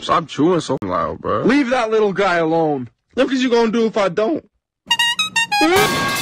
Stop chewing so loud, bro. Leave that little guy alone. Look what you gonna do if I don't.